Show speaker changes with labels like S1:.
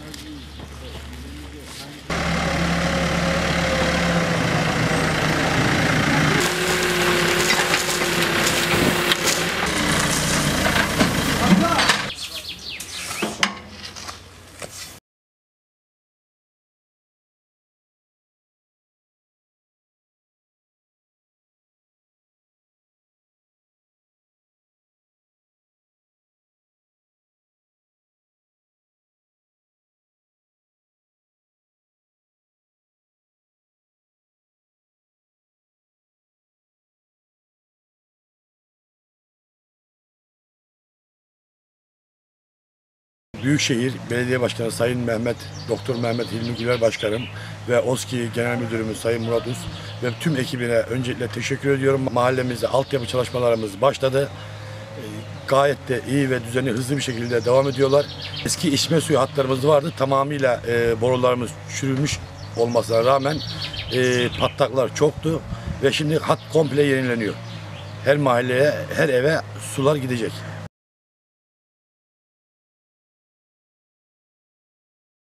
S1: Büyükşehir Belediye Başkanı Sayın Doktor Mehmet Hilmi Güler Başkanım ve OSKİ Genel Müdürümüz Sayın Murat Uz ve tüm ekibine öncelikle teşekkür ediyorum. Mahallemizde altyapı çalışmalarımız başladı. Gayet de iyi ve düzenli, hızlı bir şekilde devam ediyorlar. Eski içme suyu hatlarımız vardı. Tamamıyla borularımız çürümüş olmasına rağmen patlaklar çoktu ve şimdi hat komple yenileniyor. Her mahalleye, her eve sular gidecek.